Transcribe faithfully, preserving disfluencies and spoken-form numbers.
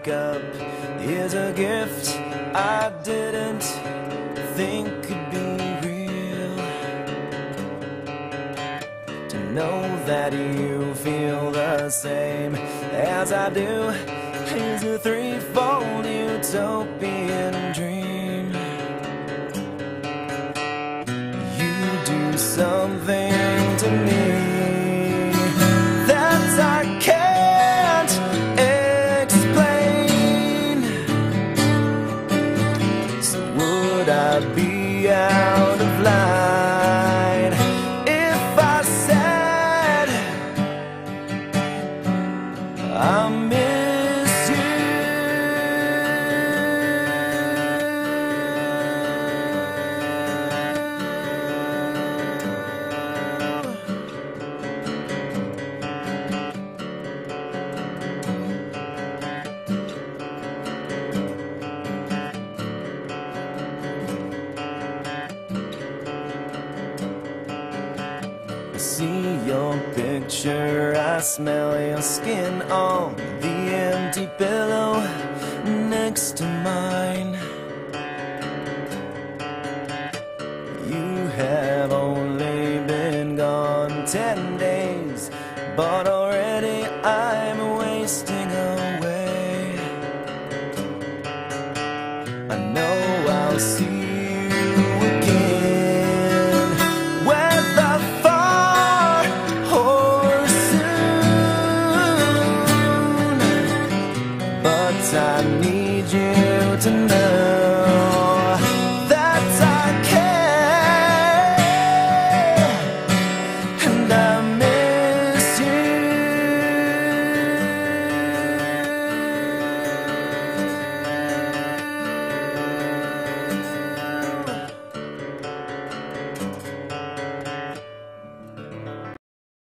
wake up is a gift I didn't think could be real. To know that you feel the same as I do is a threefold utopian dream. You do something to me that I can't explain. So would I be out of line if I said I miss you? I see your picture, I smell your skin on the empty pillow next to mine. You have only been gone ten days, but already I'm wasting away. I know I'll see you again, whether far or soon, but I need you to know